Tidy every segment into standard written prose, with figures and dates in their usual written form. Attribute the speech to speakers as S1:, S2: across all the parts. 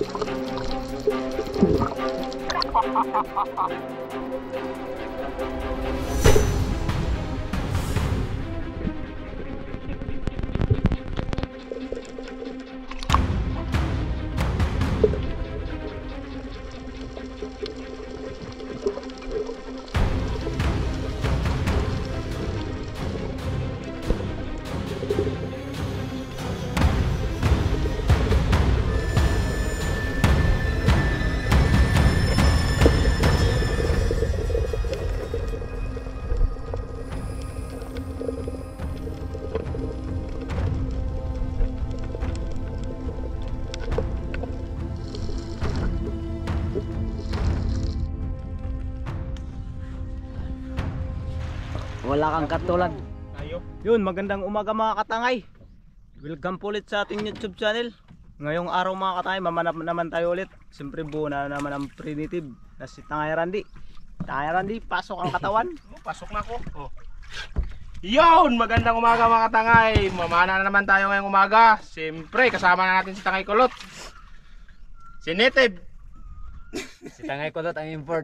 S1: Wala kang katulad.
S2: Tayo. Yun, magandang umaga mga katangay. Welcome po ulit sa ating YouTube channel. Ngayong araw mga katangay, mamanap naman tayo ulit. Siyempre buo na naman ang primitive na si Tangay Randy. Tangay Randy, pasok ang katawan.
S3: Pasok na ako. Oh. Yun, magandang umaga mga katangay. Mamana na naman tayo ngayong umaga. Siyempre, kasama na natin si Tangay Kulot. Si Native.
S1: Si Tangay Kulot ang import.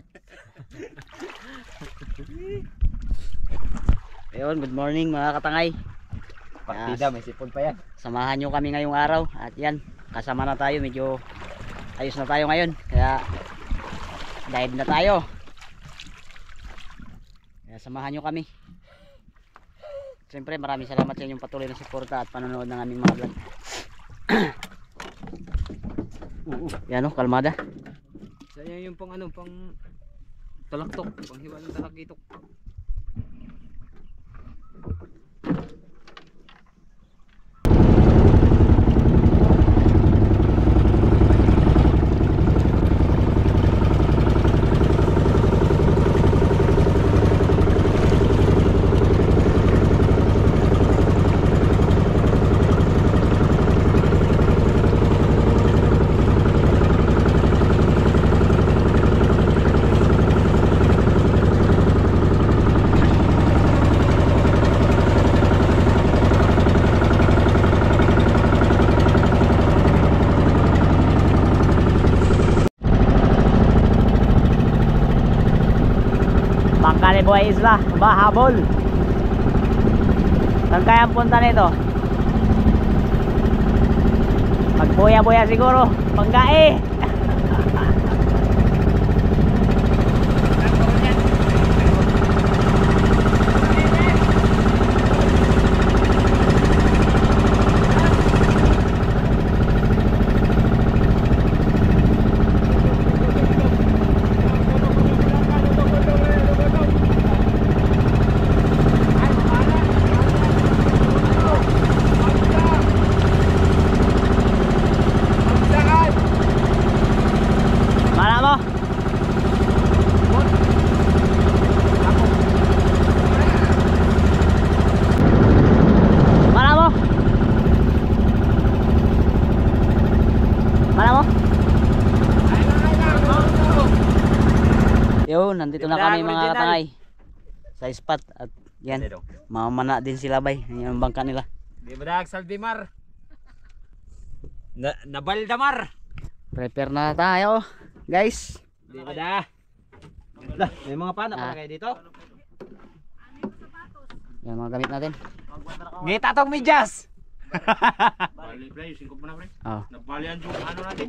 S1: Ayun, good morning mga katangay.
S2: Partida, may sipon pa yan.
S1: Samahan nyo kami ngayong araw. At yan, kasama na tayo. Medyo ayos na tayo ngayon. Kaya dive na tayo. Kaya samahan nyo kami. Siyempre maraming salamat sa inyong patuloy na suporta at panonood ng aming mga vlog. Yan o, kalmada.
S4: Sayang yung pang ano, pang talaktok, pang hiwa ng talakitok.
S1: Buhay Isla, mahabol. Saan kaya ang punta nito? Magbuya-buya siguro, panggae. Yun, nandito na kami mga katangay sa spot at yan, mamana din sila bay. Yan ang bangka nila.
S4: Di ba dag Salvimar? Nabaldamar.
S1: Prepare na tayo, guys.
S4: Di ba da?
S2: May mga panak pa kayo dito?
S1: Yan mga gamit natin.
S4: Ngita tong medyas.
S3: Bali, pre, singkop mo na, pre.
S1: Oh.
S3: Nagbalian yung ano natin.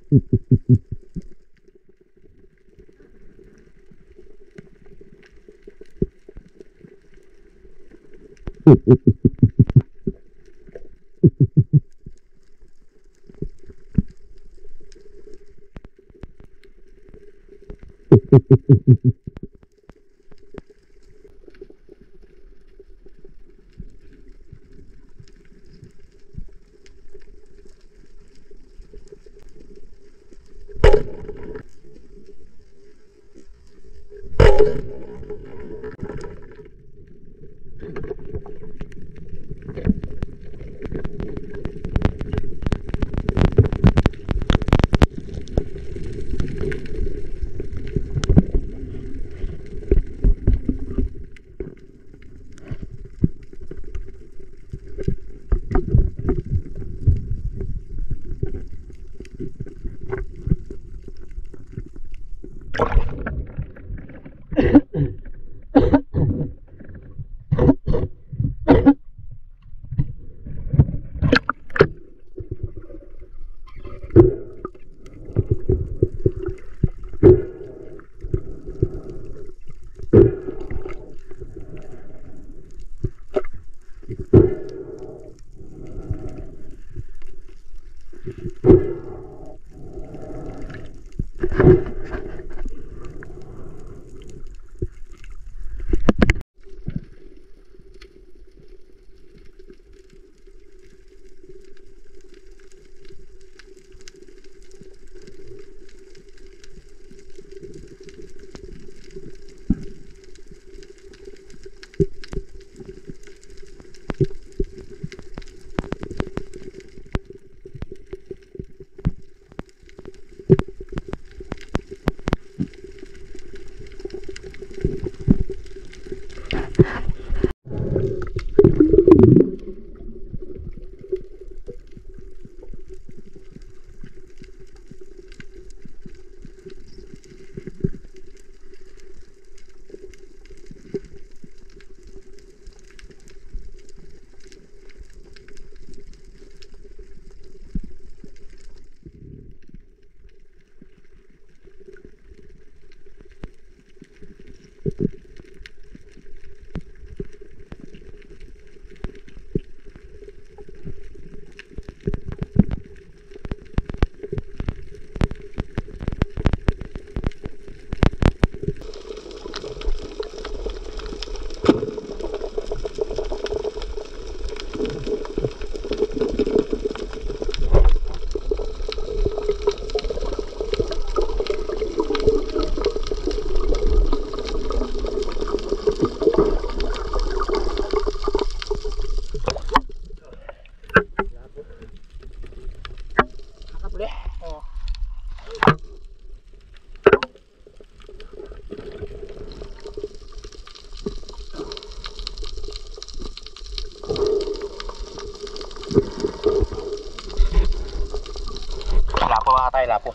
S3: Lapo mga tayo, lapo.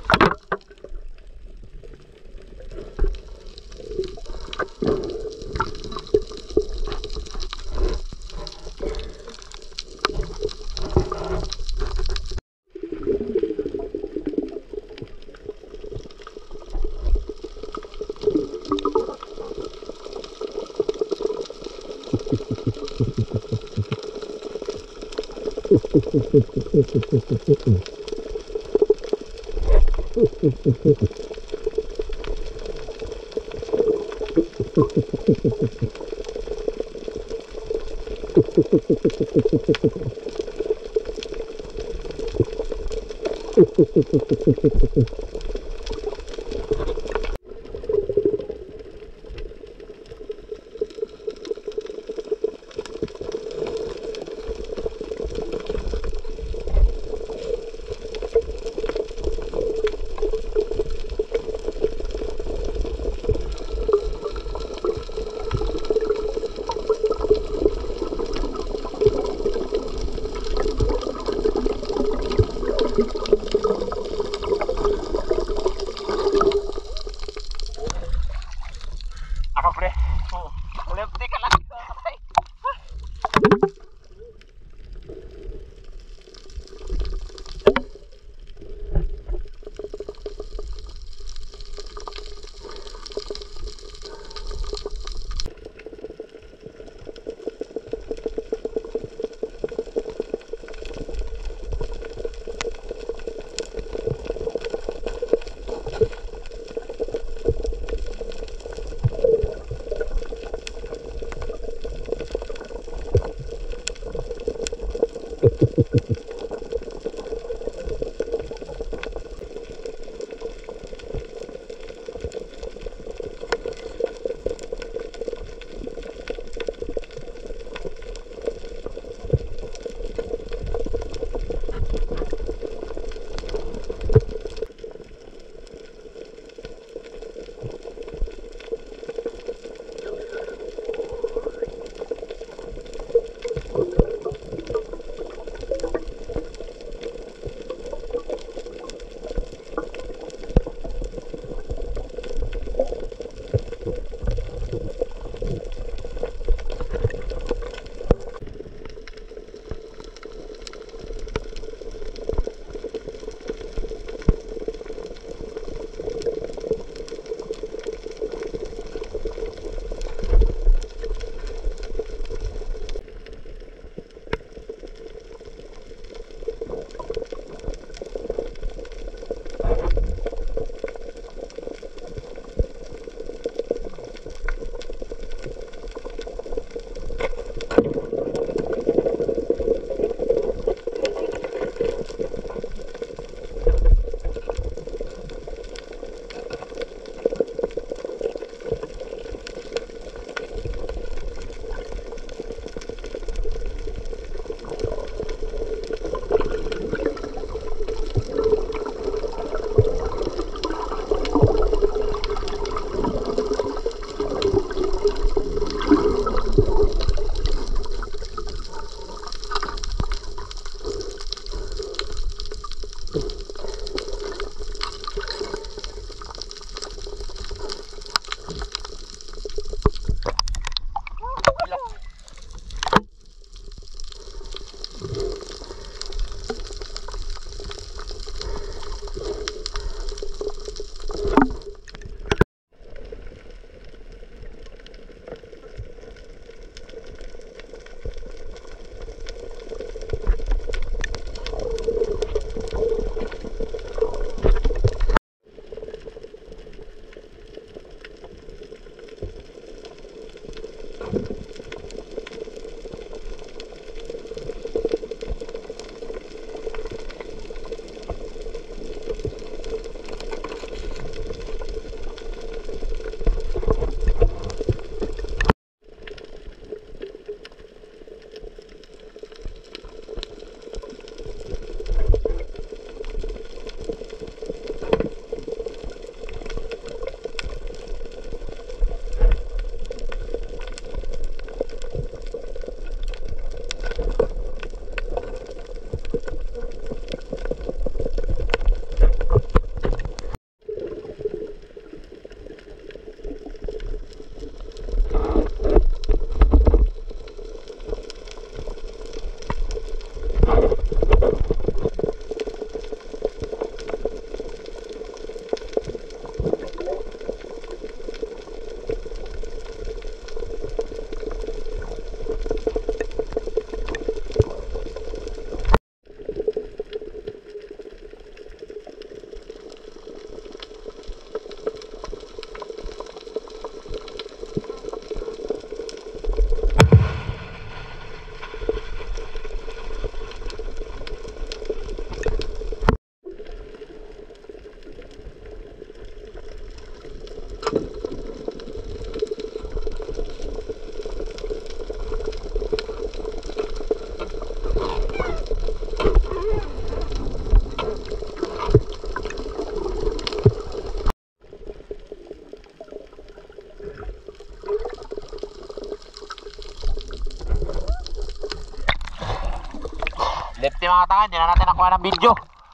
S3: Lefty mga tangan, hindi na natin nakuha ng video.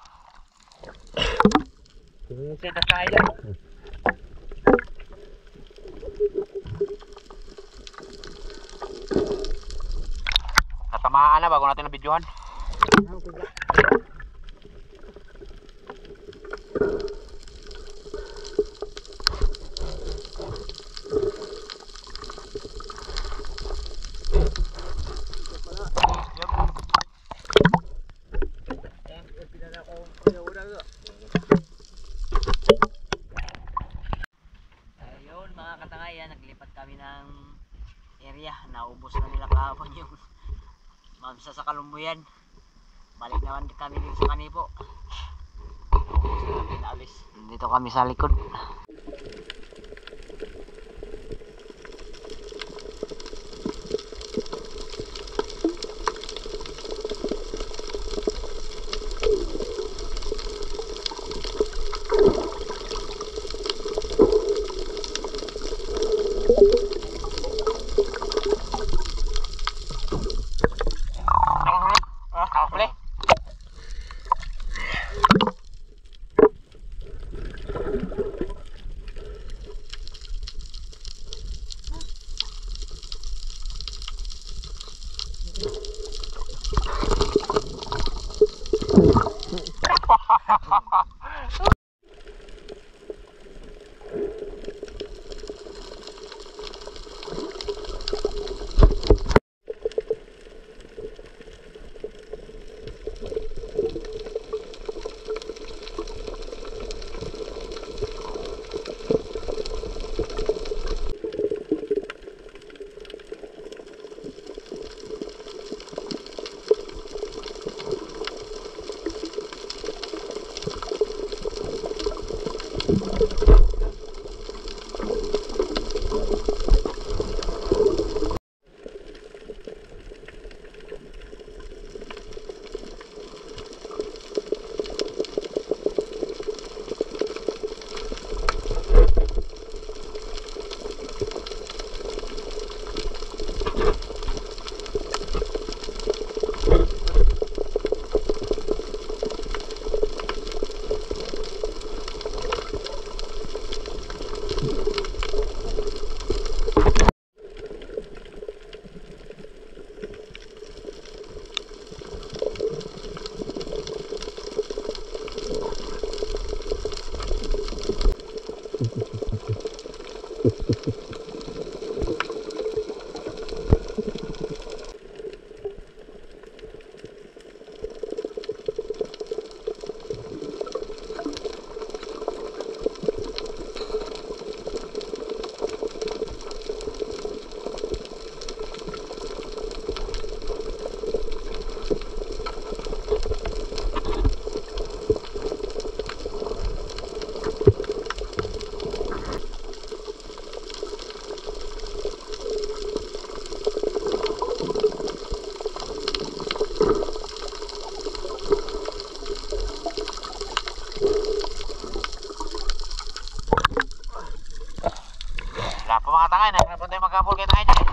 S3: Sumusay na tayo. Natamaan na bago natin na videohan.
S1: Ayun mga katangay, naglipat kami ng area. Naubos na nila kahapon yung mamsa sa Kalumbuyan. Balik naman kami dito sa Kanipo. Ubos na namin alis. Dito kami sa likod.
S3: Boleh? Wala pa mga tangay, nahirapan tayo magkapul kayo tangay dyan.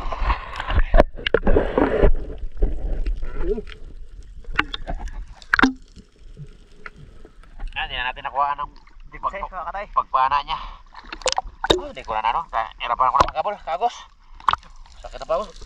S3: Hindi na natin nakuha ng pagpana niya. Oh, di ko na ano, nahirapan ako na magkapul, kagos. Sakit na pa ako.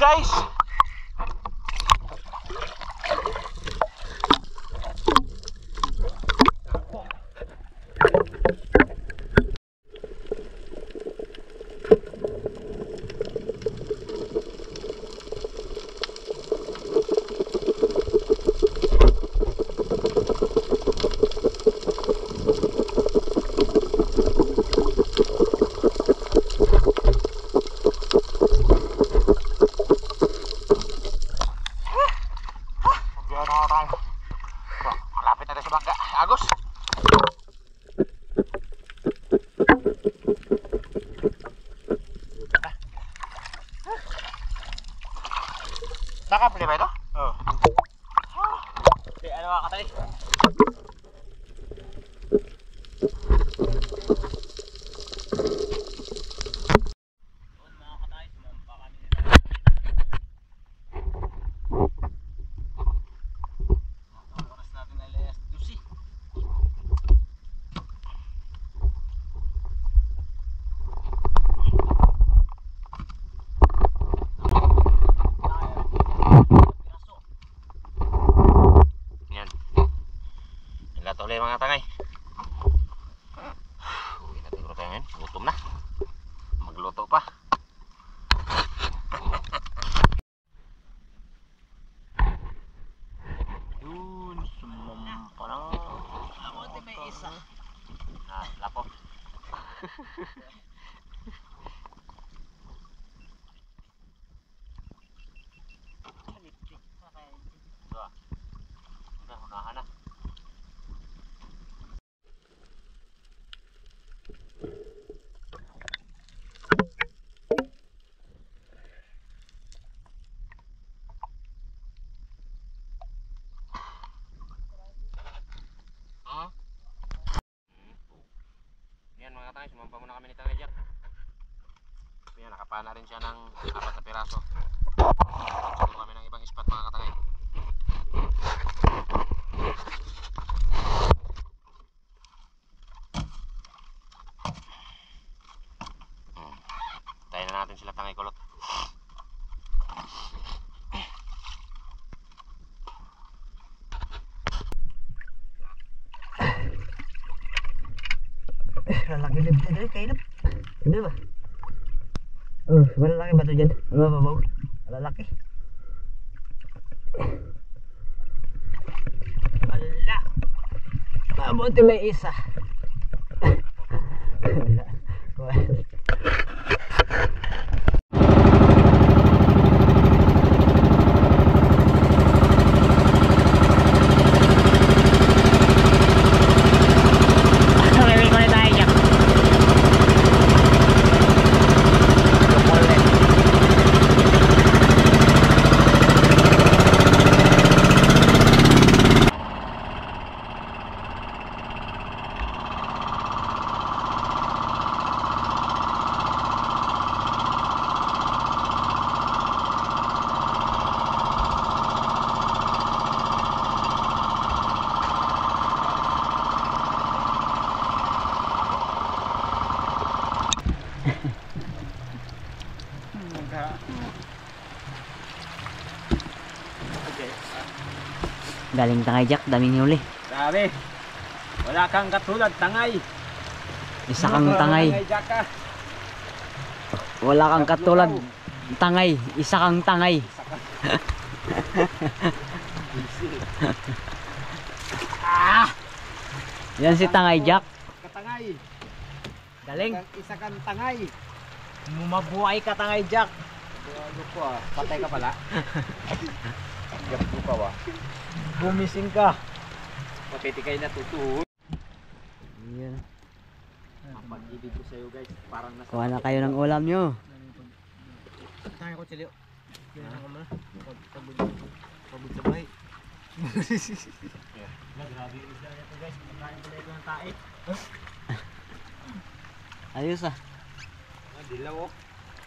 S3: guys. Malapit na tayo sa bangka, Agos. Nakapili ba ito? Oo.
S2: Ano mga katay? Oras natin ay alas 12.
S3: Yan. Nagatuloy mga tangay. Uwi na siguro tayo ngayon. Gutom na. Magluto pa. Yun. Sumampa na.
S1: Ako din may isa.
S3: Ah, lapo. Ito ah. Unahan na. Yan mga tangay, sumampa muna kami ni Tangay Jack. Yan, nakapana rin siya ng 4 na piraso. Sumampa kami ng ibang ispat mga katangay. Tayo na natin sila Tangay Kulot.
S1: Lalaki din dyan kayo na. Hindi ba? Oh, malalaki ba ito dyan? Mababaw. Malalaki. Ala! Mabuti may isa. Wala. Wala. Galing Tangay Jack, daming huli.
S2: Grabe. Wala kang katulad, Tangay.
S1: Isa kang Tangay.
S2: Jack ka.
S1: Wala kang katulad. Tangay, isa kang Tangay. Yan si Tangay Jack.
S2: Katangay.
S1: Galing.
S2: Isa kang Tangay. Mumabuhay ka, Tangay Jack.
S3: Ano ko ah, patay ka pala. Gapo ka wa.
S2: Gumising ka.
S3: Patitikay na tutuhon.
S1: Yan.
S3: Pag-ibig ko sa'yo guys, parang nasa...
S1: Kuha na kayo ng ulam nyo.
S2: Tangay ko, Chilio. Yan ako muna. Pagod sa bahay. Grabe yung isla nito guys. Kumakain pala ito ng tae.
S1: Ayos ah.
S3: Dilaw oh.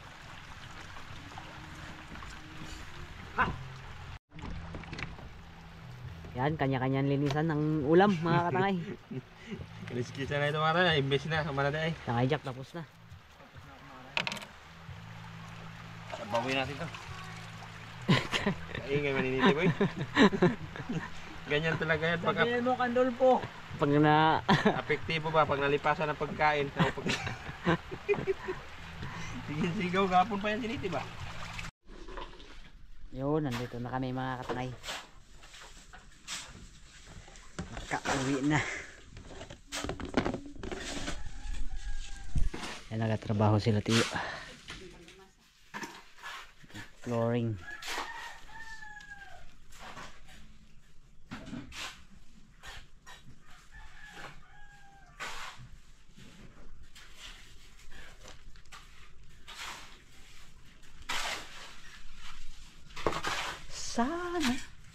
S1: Yan, kanya-kanyang linisan ng ulam mga katangay.
S3: Kaliskisa na ito mga tayo, imbes na, kamana na eh.
S1: Tangay Jack, tapos na.
S3: Baboy natin to. Kaingay maniniti boy. Ganyan talaga yan pag
S2: Sabihin mo Kandolpo.
S1: Pag na...
S3: apektibo ba pag nalipasan ng pagkain. Sige sigaw gapon pa yan siniti ba?
S1: Yun, nandito na kami mga katangay. Nakauwi na. Yan, nagatrabaho sila tiyo. Flooring. Sana.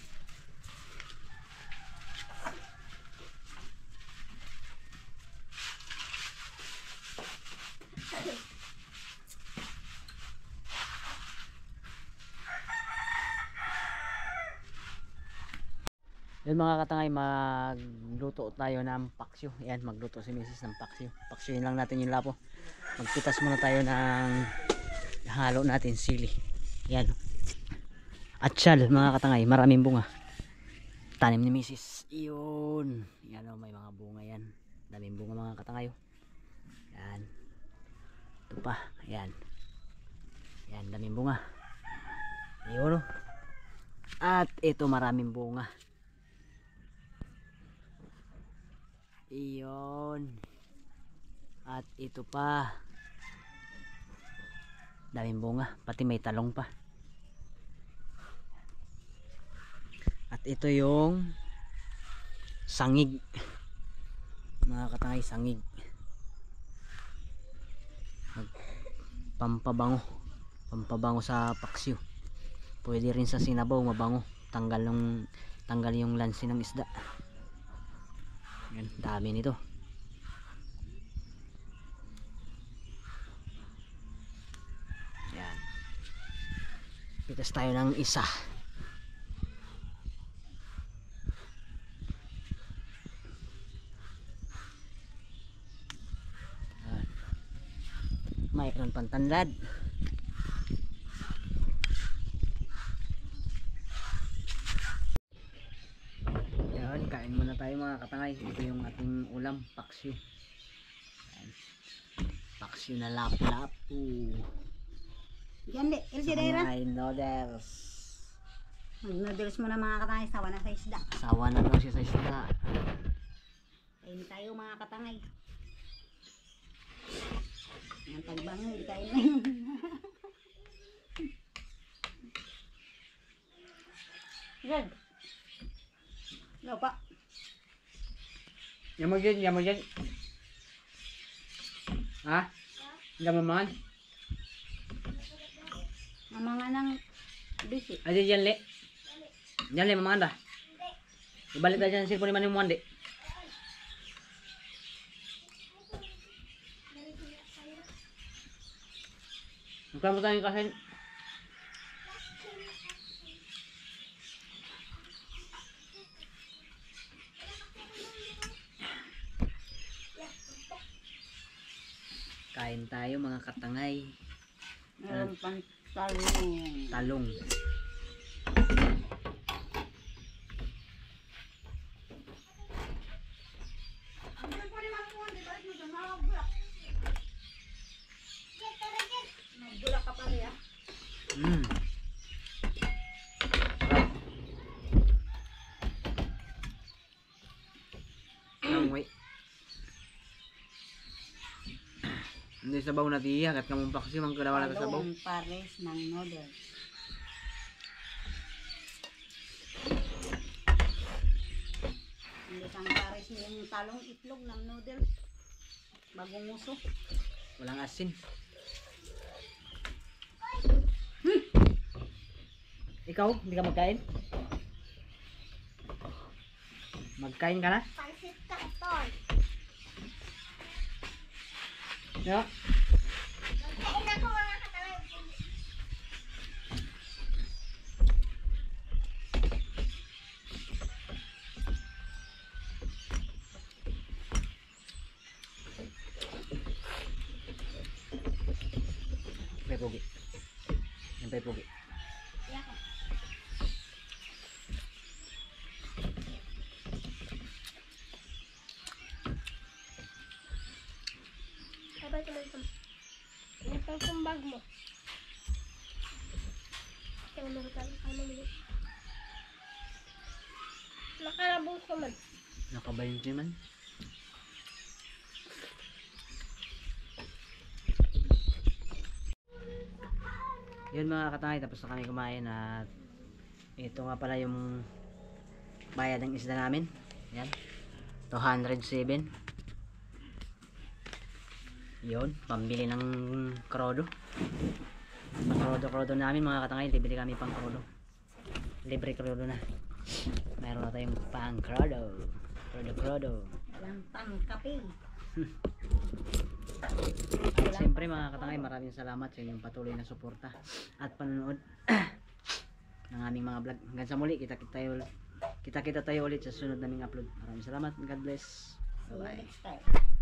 S1: Yun mga katangay, magluto tayo ng paksyo. Yan, magluto si Mrs. ng paksyo. Paksyoin lang natin yung lapo. Magpitas muna tayo ng halo natin sili. Yan. Atsyal mga katangay, maraming bunga. Tanim ni Mrs. Yun. Yan o, may mga bunga yan. Daming bunga mga katangay. Yan. Ito pa. Yan. Yan, daming bunga. Yun o. At ito maraming bunga. Iyon. At ito pa. Daming bunga. Pati may talong pa. At ito yung sangig. Mga katangay, sangig. Pampabango. Pampabango sa paksyo. Pwede rin sa sinabaw, mabango. Tanggal yung lansi ng isda. Yan, dami nito. Yan. Pitas tayo ng isa. Yan. Mayroon pang tanlad. Kain muna tayo mga katangay. Ito yung ating ulam, paksyo. Ayan. Paksyo na lapu-lapu.
S5: Yan di, Elsie Daira.
S1: May noodles.
S5: Mag-noodles muna mga katangay, sawa na sa isda.
S1: Sawa na daw siya sa isda.
S5: Kain tayo mga katangay. Ang tagbango, kain na yun. Yan. No pa.
S1: Yaman dyan, yaman dyan. Ha? Yaman man?
S5: Ang mga nang bisi.
S1: Ayan dyan le. Dyan le, mamanda. Ibalik na dyan sirpo ni Manny Mwande. Magkano tayo kasi? Kain tayo mga katangay.
S5: Meron pang talong.
S1: Talong.
S5: Bulak ka pa rin ah.
S1: Mm. Sarap. Hindi sabaw na tiyak at kamong paksi mang kadawa na sabaw.
S5: Talong pares ng noodles. Hindi kang pares yung talong itlog ng noodles. Bagong uso.
S1: Walang asin. Ikaw, hindi ka magkain? Magkain ka na?
S5: Pansit canton.
S1: Yeah.
S5: Kain ako mga katalay.
S1: Pay pogi. Yang pay pogi.
S6: Bye-bye teman-teman. Ingatkan kembang mo. Yang merupakan kamu ini. Nakalabos naman.
S1: Nakabayin siya man. Yun mga katangay, tapos na kami kumain at ito nga pala yung bayad ng isda namin. Yan. 207. Yun, pambili ng krodo. Pang krodo namin mga katangay, libre kami pang krodo. Libre krodo na. Meron na tayong pang krodo. Krodo.
S5: Walang pang kape.
S1: At siyempre mga katangay, maraming salamat sa inyong patuloy na suporta at panonood ng aming mga vlog. Hanggang sa muli, kita tayo ulit sa sunod naming upload. Maraming salamat. God bless.
S5: See you
S1: Bye-bye.
S5: next time.